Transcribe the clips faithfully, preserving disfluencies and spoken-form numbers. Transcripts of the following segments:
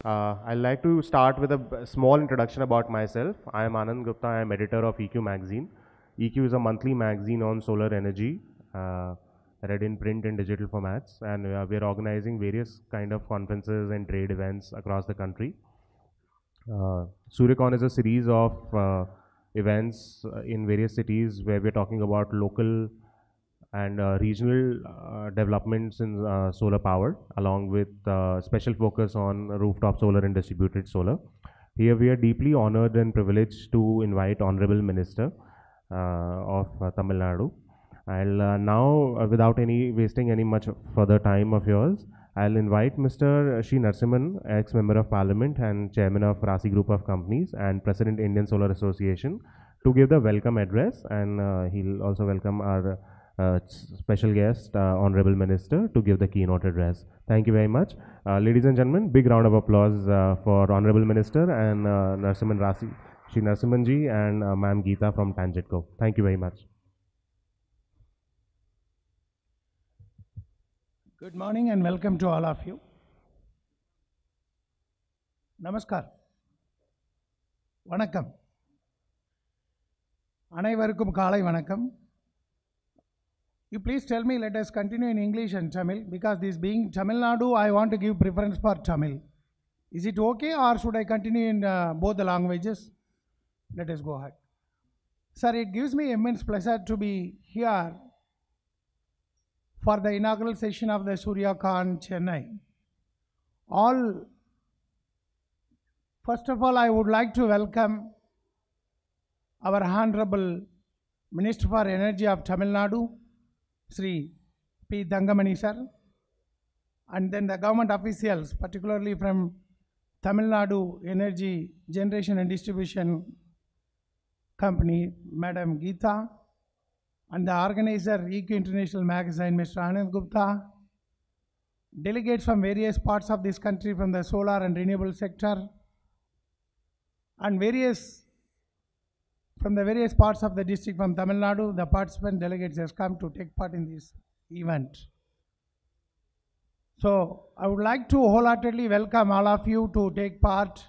Uh, I'd like to start with a b- small introduction about myself. I am Anand Gupta. I am editor of E Q magazine. E Q is a monthly magazine on solar energy, uh, read in print and digital formats, and uh, we are organizing various kind of conferences and trade events across the country. Uh, Suryacon is a series of uh, events uh, in various cities where we're talking about local and uh, regional uh, developments in uh, solar power, along with uh, special focus on rooftop solar and distributed solar. Here we are deeply honored and privileged to invite Honourable Minister uh, of uh, Tamil Nadu. I'll uh, now, uh, without any wasting any much further time of yours, I'll invite Mister Shri Narasimhan, ex-member of Parliament and Chairman of Raasi Group of Companies and President Indian Solar Association, to give the welcome address, and uh, he'll also welcome our uh, special guest, uh, Honourable Minister, to give the keynote address. Thank you very much. Uh, ladies and gentlemen, big round of applause uh, for Honourable Minister and uh, Narasimhan Raasi, Shri Narasimhan ji and uh, Ma'am Geetha from Tangitco. Thank you very much. Good morning and welcome to all of you. Namaskar. Vanakkam. Anaivarukkum kaalai vanakkam. You please tell me, let us continue in English and Tamil, because this being Tamil Nadu, I want to give preference for Tamil. Is it okay, or should I continue in uh, both the languages? Let us go ahead. Sir, it gives me immense pleasure to be here for the inaugural session of the Suryacon, Chennai. All, first of all, I would like to welcome our Honourable Minister for Energy of Tamil Nadu, Shri P.Thangamani sir, and then the government officials, particularly from Tamil Nadu Energy Generation and Distribution Company, Madam Geetha, and the organizer, E Q International Magazine, Mister Anand Gupta, delegates from various parts of this country from the solar and renewable sector, and various from the various parts of the district from Tamil Nadu, the participant delegates has come to take part in this event. So I would like to wholeheartedly welcome all of you to take part.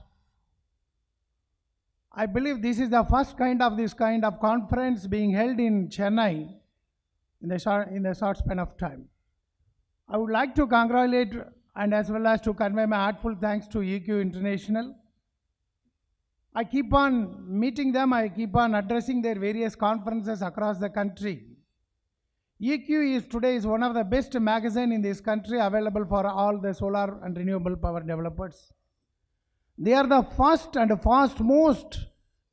I believe this is the first kind of this kind of conference being held in Chennai in the short, in the short span of time. I would like to congratulate and as well as to convey my heartfelt thanks to E Q International. I keep on meeting them, I keep on addressing their various conferences across the country. E Q is today is one of the best magazines in this country available for all the solar and renewable power developers. They are the first and fast most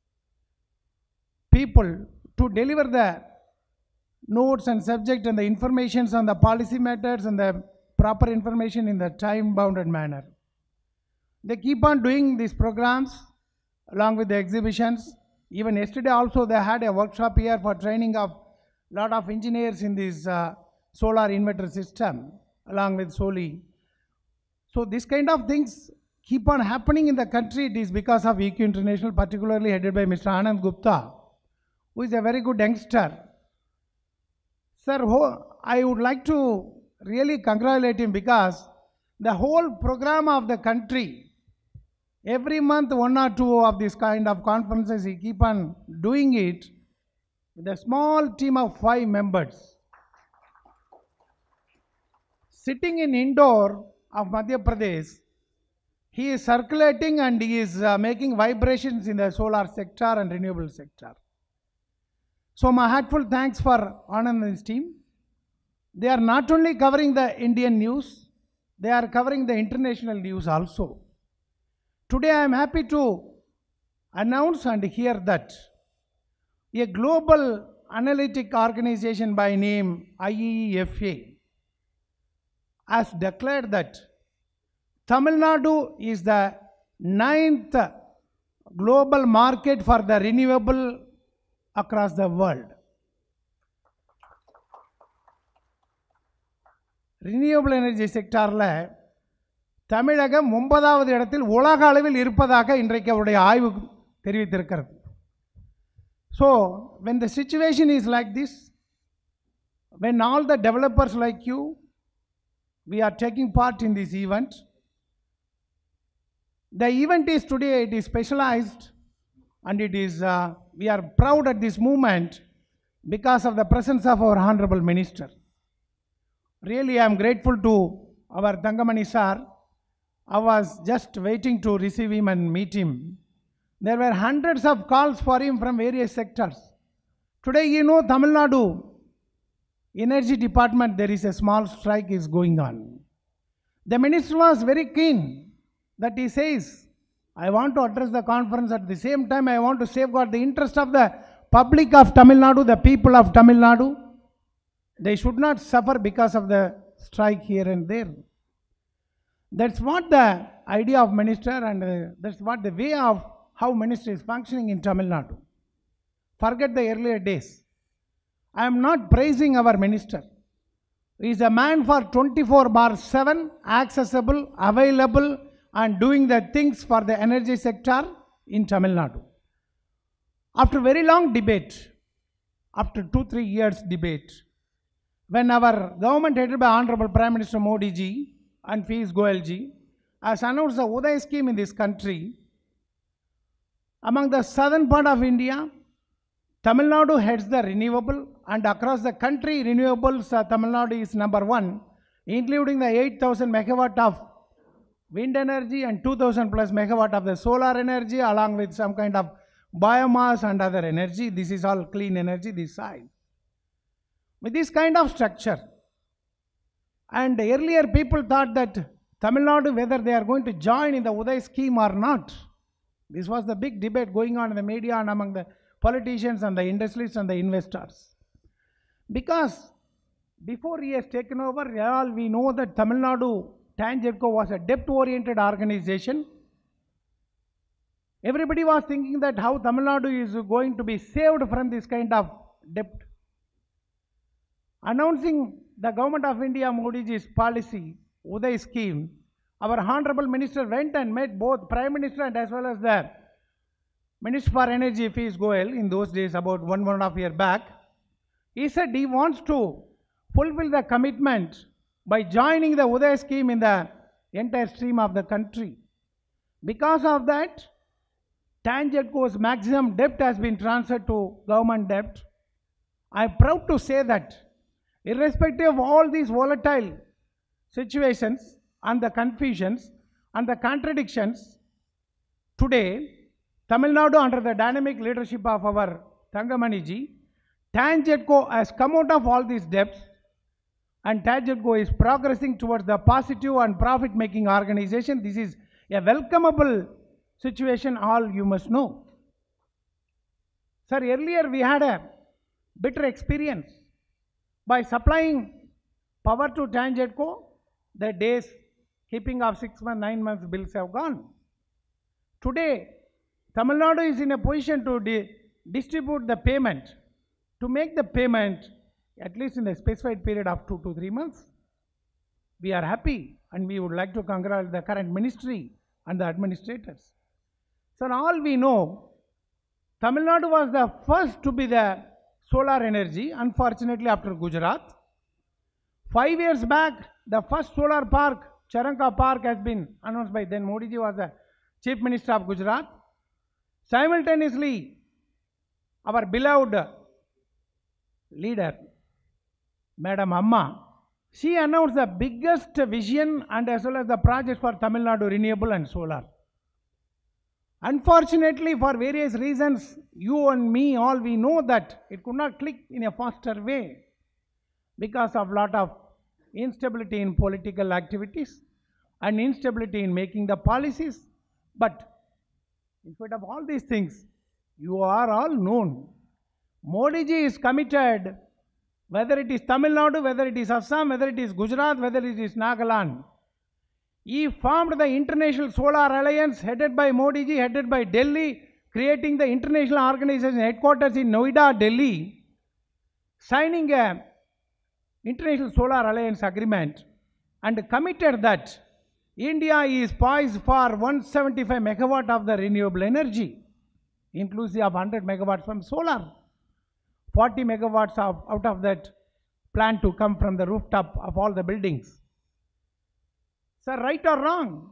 people to deliver the notes and subject and the informations on the policy matters and the proper information in the time bounded manner. They keep on doing these programs along with the exhibitions. Even yesterday also they had a workshop here for training of lot of engineers in this uh, solar inverter system along with Soli. So this kind of things keep on happening in the country. It is because of E Q International, particularly headed by Mister Anand Gupta, who is a very good youngster. Sir, I would like to really congratulate him because the whole program of the country, every month one or two of this kind of conferences, he keep on doing it with a small team of five members. Sitting in Indore of Madhya Pradesh, he is circulating and he is uh, making vibrations in the solar sector and renewable sector. So my heartfelt thanks for Anand and his team. They are not only covering the Indian news, they are covering the international news also. Today I am happy to announce and hear that a global analytic organization by name I E E F A has declared that Tamil Nadu is the ninth global market for the renewable across the world. Renewable energy sector la தமிழகம் ஒன்பதாவது இடத்தில் உலக அளவில் இருப்பதாக இன்றைக்கு அவருடைய ஆய்வு தெரிவித்திருக்கிறது. So when the situation is like this, when all the developers like you, we are taking part in this event, The event is today, it is specialized, and it is, uh, we are proud at this moment because of the presence of our Honourable Minister. Really, I am grateful to our Thangamani sir. I was just waiting to receive him and meet him. There were hundreds of calls for him from various sectors. Today, you know, Tamil Nadu Energy Department, there is a small strike is going on. The minister was very keen that he says, I want to address the conference, at the same time I want to safeguard the interest of the public of Tamil Nadu, the people of Tamil Nadu. They should not suffer because of the strike here and there. That's what the idea of minister, and uh, that's what the way of how minister is functioning in Tamil Nadu. Forget the earlier days. I am not praising our minister. He is a man for twenty-four bar seven, accessible, available, and doing the things for the energy sector in Tamil Nadu. After very long debate, after two, three years debate, when our government headed by Honourable Prime Minister Modi ji and Piyush Goyal ji has announced the Uday scheme in this country, among the southern part of India, Tamil Nadu heads the renewable, and across the country renewables, uh, Tamil Nadu is number one, including the eight thousand megawatt of wind energy and two thousand plus megawatt of the solar energy, along with some kind of biomass and other energy. This is all clean energy this side. With this kind of structure, and earlier people thought that Tamil Nadu, whether they are going to join in the Uday scheme or not. This was the big debate going on in the media and among the politicians and the industrialists and the investors. Because before he has taken over, all we know that Tamil Nadu Tangerco was a debt-oriented organization. Everybody was thinking that how Tamil Nadu is going to be saved from this kind of debt. Announcing the Government of India Modi ji's policy, Uday scheme, our Honourable Minister went and met both Prime Minister and as well as the Minister for Energy, Piyush Goyal, in those days, about one, one and a half year back. He said he wants to fulfill the commitment by joining the Uday scheme in the entire stream of the country. Because of that, Tangerco's maximum debt has been transferred to government debt. I am proud to say that irrespective of all these volatile situations and the confusions and the contradictions, today, Tamil Nadu, under the dynamic leadership of our Thangamani ji, Tangerco has come out of all these debts, and Tangerco is progressing towards the positive and profit-making organization. This is a welcomeable situation, all you must know. Sir, earlier we had a bitter experience. By supplying power to Tangerco, the days keeping of six months, nine months bills have gone. Today, Tamil Nadu is in a position to di distribute the payment, to make the payment at least in a specified period of two to three months. We are happy, and we would like to congratulate the current ministry and the administrators. So all we know, Tamil Nadu was the first to be the solar energy, unfortunately after Gujarat. Five years back, the first solar park, Charanka Park, has been announced by then Modi ji was the Chief Minister of Gujarat. Simultaneously, our beloved leader, Madam Amma, she announced the biggest vision and as well as the projects for Tamil Nadu renewable and solar. Unfortunately, for various reasons, you and me, all we know that it could not click in a faster way because of lot of instability in political activities and instability in making the policies. But in spite of all these things, you are all known. Modi ji is committed, whether it is Tamil Nadu, whether it is Assam, whether it is Gujarat, whether it is Nagaland. He formed the International Solar Alliance headed by Modi ji, headed by Delhi, creating the international organization headquarters in Noida, Delhi, signing a International Solar Alliance agreement and committed that India is poised for one hundred seventy-five megawatt of the renewable energy, inclusive of one hundred megawatts from solar, forty megawatts of, out of that plan to come from the rooftop of all the buildings. Sir, right or wrong,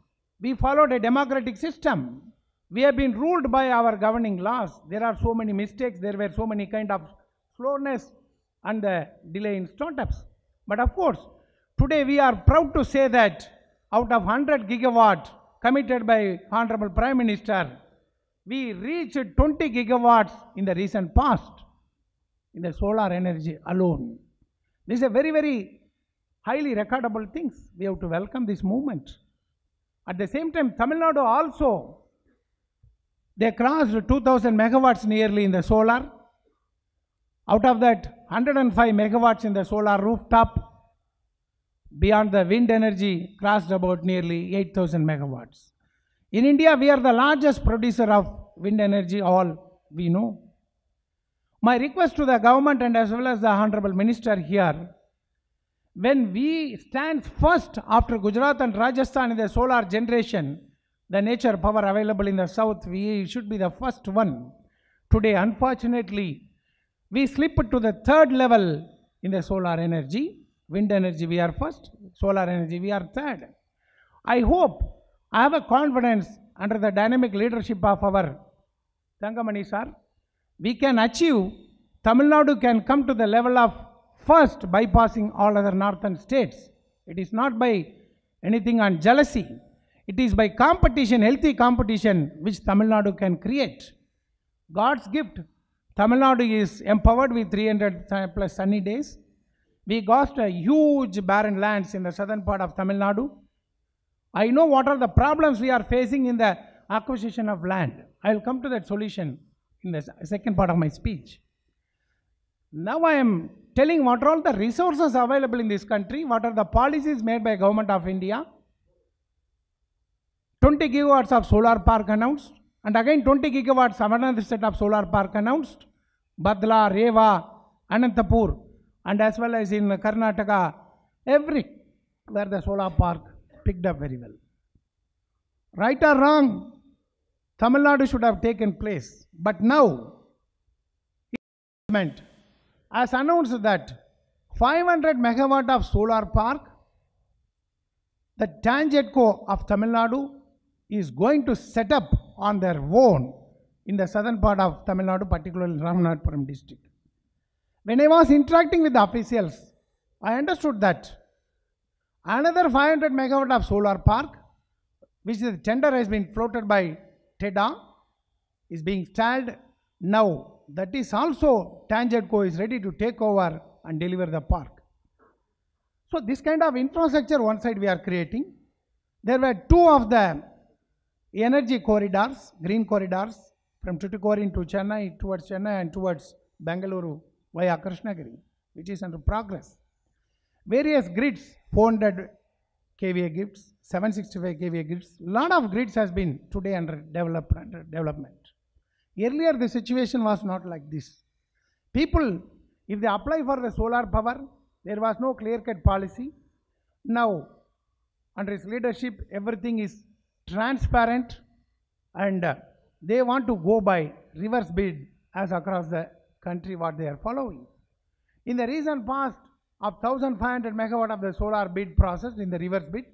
We followed a democratic system. We have been ruled by our governing laws. There are so many mistakes. There were so many kind of slowness and the delay in startups. But of course, today we are proud to say that out of one hundred gigawatt committed by Honourable Prime Minister, we reached twenty gigawatts in the recent past in the solar energy alone. This is a very, very highly recordable things. We have to welcome this movement. At the same time, Tamil Nadu also, they crossed two thousand megawatts nearly in the solar. Out of that, one hundred five megawatts in the solar rooftop. Beyond the wind energy, crossed about nearly eight thousand megawatts. In India, we are the largest producer of wind energy, all we know. My request to the government and as well as the Honourable Minister here, when we stand first after Gujarat and Rajasthan in the solar generation, the nature power available in the south, we should be the first one. Today, unfortunately, we slipped to the third level in the solar energy. Wind energy we are first, solar energy we are third. I hope, I have a confidence under the dynamic leadership of our Thangamani sir, we can achieve, Tamil Nadu can come to the level of first bypassing all other northern states. It is not by anything on jealousy. It is by competition, healthy competition, which Tamil Nadu can create. God's gift. Tamil Nadu is empowered with three hundred plus sunny days. We got a huge barren lands in the southern part of Tamil Nadu. I know what are the problems we are facing in the acquisition of land. I will come to that solution in the second part of my speech. Now I am telling what are all the resources available in this country, what are the policies made by Government of India. twenty gigawatts of solar park announced, and again twenty gigawatts another set of solar park announced. Badla, Reva, Anantapur, and as well as in Karnataka, every where the solar park picked up very well. Right or wrong, Tamil Nadu should have taken place, but now government has announced that five hundred megawatt of solar park, the Tangetco of Tamil Nadu is going to set up on their own in the southern part of Tamil Nadu, particularly Ramanathapuram district. When I was interacting with the officials, I understood that another five hundred megawatt of solar park, which the tender has been floated by TEDA, is being installed now. That is also Tangetco is ready to take over and deliver the park. So this kind of infrastructure one side we are creating. There were two of the energy corridors, green corridors, from Tuticorin to Chennai, towards Chennai and towards Bengaluru via Krishnagiri, which is under progress. Various grids, four hundred K V A grids, seven sixty-five K V A grids, lot of grids has been today under, develop, under development. Earlier the situation was not like this. People, if they apply for the solar power, there was no clear-cut policy. Now, under his leadership, everything is transparent, and uh, they want to go by reverse bid as across the country what they are following. In the recent past of one thousand five hundred megawatt of the solar bid process in the reverse bid,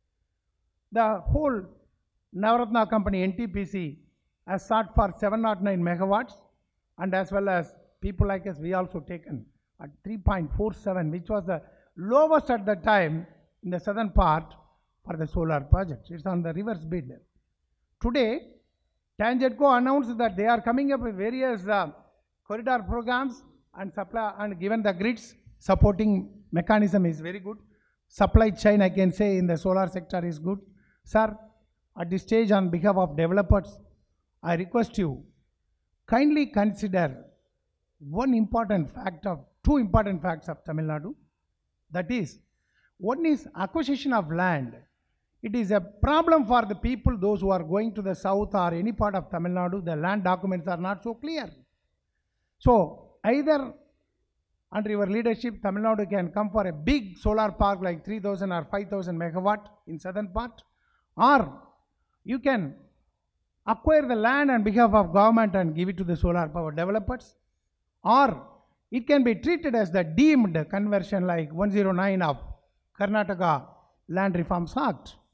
the whole Navaratna company N T P C has sought for seven hundred nine megawatts, and as well as people like us, we also taken at three point four seven, which was the lowest at the time in the southern part for the solar project. It's on the reverse bid. Today, Tangetco announced that they are coming up with various uh, corridor programs and supply, and given the grids, supporting mechanism is very good. Supply chain, I can say, in the solar sector is good. Sir, at this stage, on behalf of developers, I request you, kindly consider one important fact of, two important facts of Tamil Nadu. That is, one is acquisition of land. It is a problem for the people, those who are going to the south or any part of Tamil Nadu, the land documents are not so clear. So, either under your leadership, Tamil Nadu can come for a big solar park like three thousand or five thousand megawatt in southern part, or you can acquire the land on behalf of government and give it to the solar power developers, or it can be treated as the deemed conversion like one oh nine of Karnataka Land Reforms Act.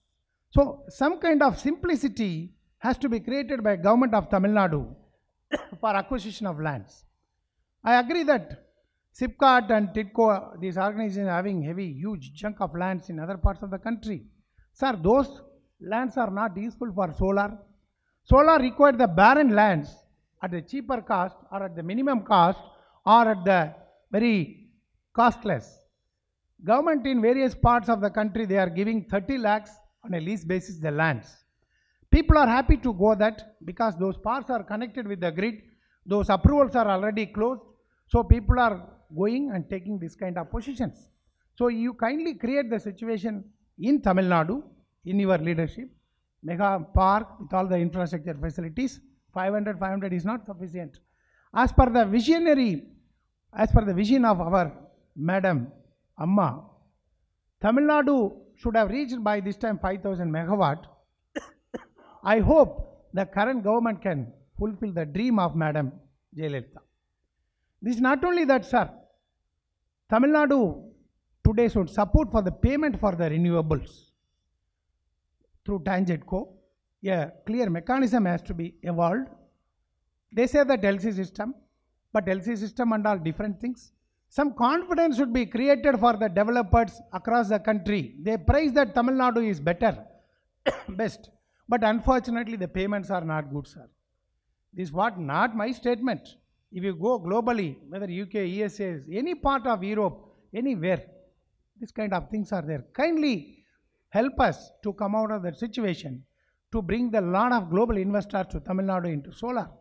So some kind of simplicity has to be created by government of Tamil Nadu for acquisition of lands. I agree that SIPCAT and TIDCO, these organizations are having heavy, huge chunk of lands in other parts of the country. Sir, those lands are not useful for solar. Solar required the barren lands at the cheaper cost or at the minimum cost or at the very costless. Government in various parts of the country, they are giving thirty lakhs on a lease basis the lands. People are happy to go that because those parts are connected with the grid, those approvals are already closed, so people are going and taking this kind of positions. So you kindly create the situation in Tamil Nadu, in your leadership, mega park with all the infrastructure facilities. five hundred, five hundred is not sufficient. As per the visionary, as per the vision of our Madam Amma, Tamil Nadu should have reached by this time five thousand megawatt. I hope the current government can fulfill the dream of Madam Jayalalitha. This is not only that, sir. Tamil Nadu today should support for the payment for the renewables through TANGEDCO. A clear mechanism has to be evolved. They say that L C system, but L C system and all different things. Some confidence should be created for the developers across the country. They praise that Tamil Nadu is better, best. But unfortunately, the payments are not good, sir. This is what not my statement. If you go globally, whether U K, E S A, any part of Europe, anywhere, this kind of things are there. Kindly help us to come out of that situation, to bring the lot of global investors to Tamil Nadu into solar.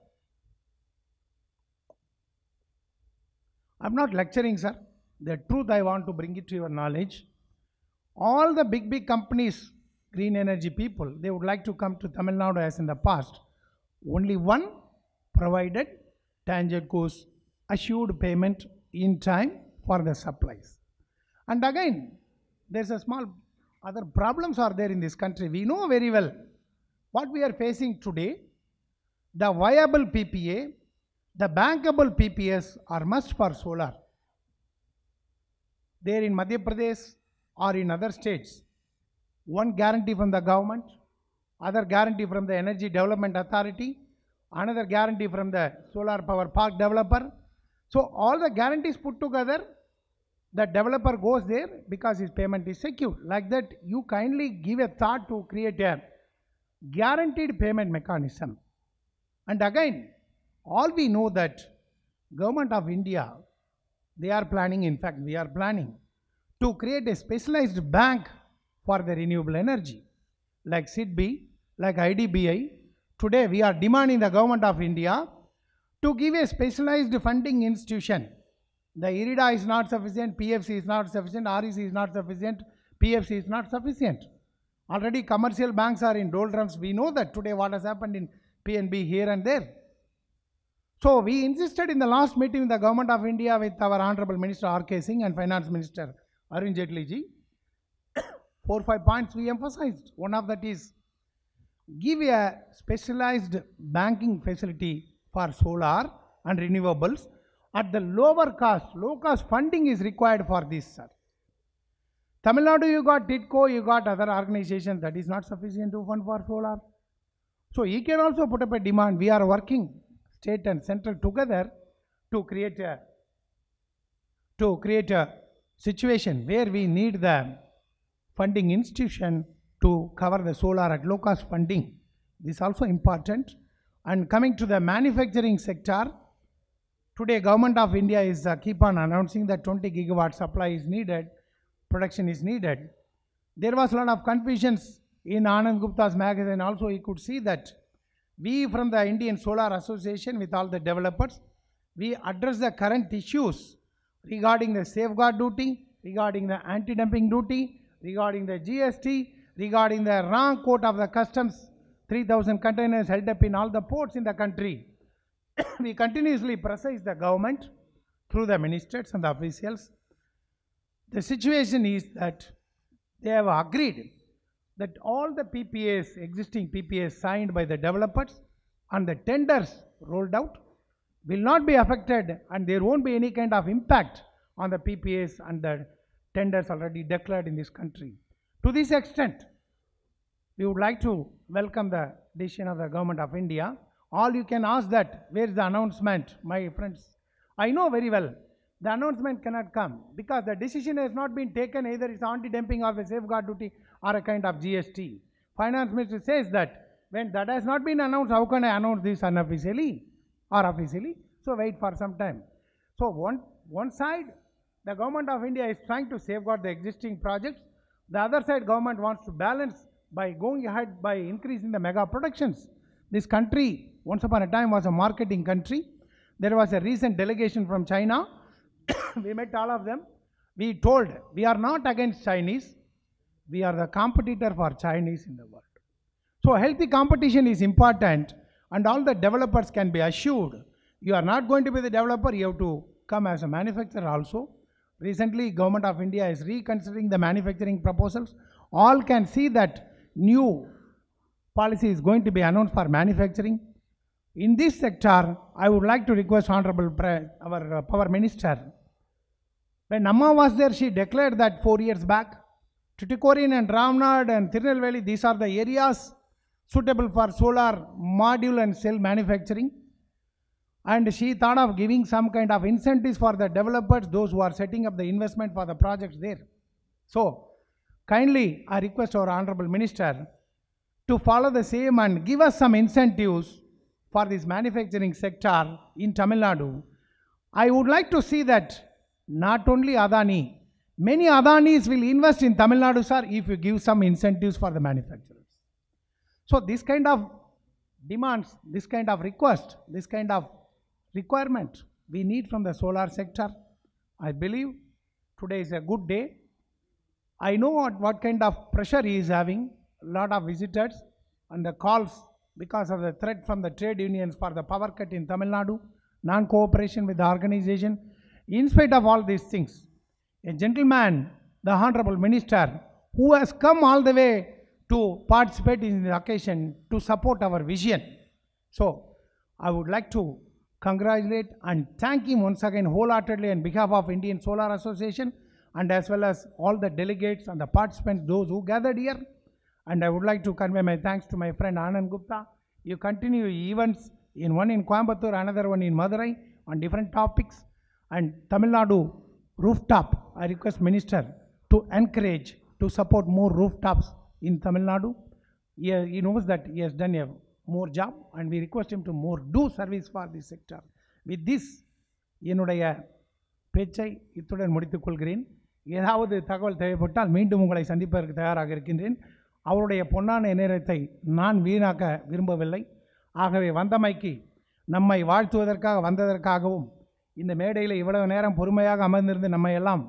I'm not lecturing, sir. The truth I want to bring it to your knowledge. All the big, big companies, green energy people, they would like to come to Tamil Nadu as in the past. Only one, provided TANGEDCO's assured payment in time for the supplies. And again, there's a small other problems are there in this country. We know very well what we are facing today. The viable P P A, the bankable P P S are must for solar. There in Madhya Pradesh or in other states, one guarantee from the government, other guarantee from the Energy Development Authority, another guarantee from the solar power park developer. So all the guarantees put together, the developer goes there because his payment is secure. Like that, you kindly give a thought to create a guaranteed payment mechanism. And again, all we know that Government of India, they are planning, in fact we are planning, to create a specialized bank for the renewable energy, like S I D B, like I D B I. Today we are demanding the Government of India to give a specialized funding institution. The IRIDA is not sufficient, P F C is not sufficient, R E C is not sufficient, P F C is not sufficient. Already commercial banks are in doldrums. We know that today what has happened in P N B here and there. So we insisted in the last meeting with the Government of India with our Honourable Minister R K Singh and Finance Minister Arun Jaitley ji. Four five points we emphasized. One of that is give a specialized banking facility for solar and renewables at the lower cost. Low cost funding is required for this, sir. Tamil Nadu, you got TIDCO, you got other organizations, that is not sufficient to fund for solar. So he can also put up a demand. We are working state and central together to create a to create a situation where we need the funding institution to cover the solar at low cost funding. This is also important. And coming to the manufacturing sector, today Government of India is uh, keep on announcing that twenty gigawatt supply is needed, production is needed. There was a lot of confusions in Anand Gupta's magazine also. You could see that we from the Indian Solar Association with all the developers, we address the current issues regarding the safeguard duty, regarding the anti-dumping duty, regarding the G S T, regarding the wrong quote of the customs, three thousand containers held up in all the ports in the country. We continuously precise the government through the ministers and the officials. The situation is that they have agreed that all the P P As, existing P P As signed by the developers and the tenders rolled out will not be affected, and there won't be any kind of impact on the P P As and the tenders already declared in this country. To this extent, we would like to welcome the decision of the Government of India. All you can ask that, where is the announcement, my friends? I know very well, the announcement cannot come because the decision has not been taken, either it's anti-dumping or a safeguard duty or a kind of G S T. Finance Minister says that when that has not been announced, how can I announce this unofficially or officially? So wait for some time. So one, one side, the Government of India is trying to safeguard the existing projects. The other side, government wants to balance by going ahead by increasing the mega productions. This country, once upon a time, was a marketing country. There was a recent delegation from China. We met all of them. We told, we are not against Chinese. We are the competitor for Chinese in the world. So healthy competition is important, and all the developers can be assured. You are not going to be the developer, you have to come as a manufacturer also. Recently, Government of India is reconsidering the manufacturing proposals. All can see that new policy is going to be announced for manufacturing. In this sector, I would like to request Honourable our uh, Power Minister. When Amma was there, she declared that four years back, Tuticorin and Ramnad and Tirunelveli, these are the areas suitable for solar module and cell manufacturing. And she thought of giving some kind of incentives for the developers, those who are setting up the investment for the projects there. So, kindly I request our Honourable Minister to follow the same and give us some incentives for this manufacturing sector in Tamil Nadu. I would like to see that not only Adani, many Adanis will invest in Tamil Nadu, sir, if you give some incentives for the manufacturers. So this kind of demands, this kind of request, this kind of requirement we need from the solar sector. I believe today is a good day. I know what, what kind of pressure he is having, a lot of visitors and the calls because of the threat from the trade unions for the power cut in Tamil Nadu, non-cooperation with the organization. In spite of all these things, a gentleman, the Honourable Minister, who has come all the way to participate in the occasion to support our vision. So, I would like to congratulate and thank him once again wholeheartedly on behalf of Indian Solar Association and as well as all the delegates and the participants, those who gathered here. And I would like to convey my thanks to my friend Anand Gupta. You continue events, in one in Coimbatore, another one in Madurai, on different topics. And Tamil Nadu rooftop, I request Minister to encourage, to support more rooftops in Tamil Nadu. He, he knows that he has done a more job and we request him to more do service for this sector. With this, என்னுடைய பேச்சை இத்துடன் முடித்துக் கொள்கிறேன். ஏதாவது தகவல் தேவைப்பட்டால் மீண்டும் உங்களை சந்திப்பதற்கு தயாராக இருக்கின்றேன். அவருடைய பொன்னான நேரத்தை நான் வீணாக்க விரும்பவில்லை. ஆகவே வந்தமைக்கு நம்மை வாழ்த்துவதற்காக வந்ததற்காகவும் இந்த மேடையில் இவ்வளவு நேரம் பொறுமையாக அமர்ந்திருந்து நம்மை எல்லாம்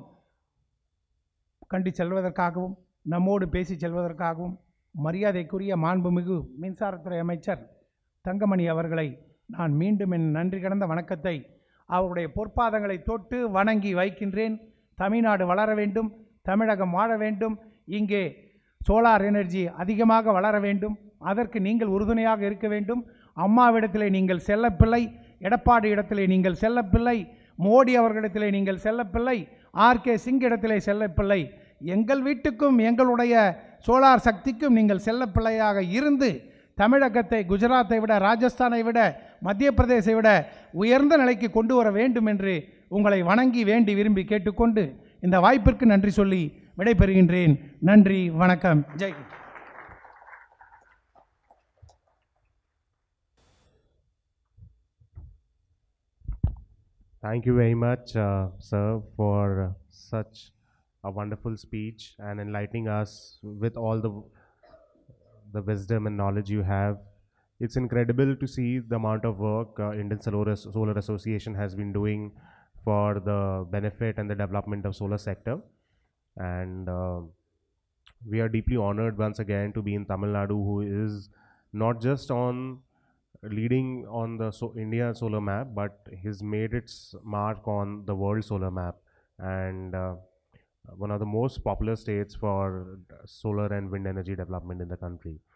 கண்டு செல்வதற்காகவும் நம்மோடு பேசி செல்வதற்காகவும் மரியாதைக்குரிய மாண்புமிகு மின்சாரத்துறை அமைச்சர் தங்கமணி அவர்களை நான் மீண்டும் என் நன்றி கடந்த வணக்கத்தை அவருடைய பொற்பாதங்களை தொட்டு வணங்கி வைக்கின்றேன். தமிழ்நாடு வளர வேண்டும், தமிழகம் வாழ வேண்டும், இங்கே சோலார் எனர்ஜி அதிகமாக வளர வேண்டும், அதற்கு நீங்கள் உறுதுணையாக இருக்க வேண்டும். அம்மாவிடத்திலே நீங்கள் செல்லப்பிள்ளை, எடப்பாடி இடத்திலே நீங்கள் செல்லப்பிள்ளை, மோடி அவர்களிடத்திலே நீங்கள் செல்லப்பிள்ளை, ஆர்கே சிங் இடத்திலே செல்லப்பிள்ளை, எங்கள் வீட்டுக்கும் எங்களுடைய சோலார் சக்திக்கும் நீங்கள் செல்லப்பிள்ளையாக இருந்து தமிழகத்தை குஜராத்தை விட, ராஜஸ்தானை விட, மத்திய பிரதேசை விட உயர்ந்த நிலைக்கு கொண்டு வர வேண்டும் என்று உங்களை வணங்கி வேண்டி விரும்பி கேட்டுக்கொண்டு இந்த வாய்ப்பிற்கு நன்றி சொல்லி விடைபெறுகின்றேன். நன்றி, வணக்கம், Jai Hind. Thank you very much, uh, sir, for uh, such a wonderful speech and enlightening us with all the the wisdom and knowledge you have. It's incredible to see the amount of work uh, Indian Solar, Solar Association has been doing for the benefit and the development of solar sector. And uh, we are deeply honored once again to be in Tamil Nadu, who is not just on leading on the so India solar map, but has made its mark on the world solar map, and uh, one of the most popular states for solar and wind energy development in the country.